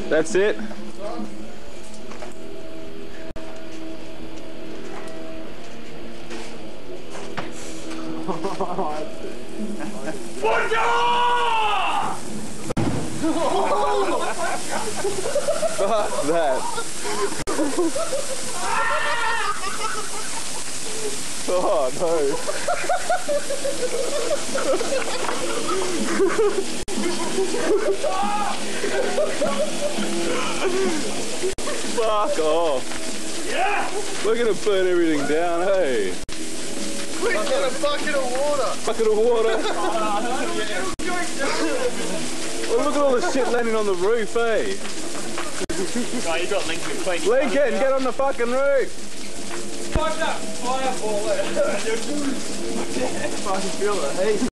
That's it. Fuck that. Oh no. Fuck off. Yeah! We're gonna burn everything down, hey? Quick, get a bucket of water! Bucket of water? Oh, look at all the shit landing on the roof, hey? No, you got Lincoln clean. Lincoln, get on the fucking roof! Fuck that fireball there! I fucking feel the heat.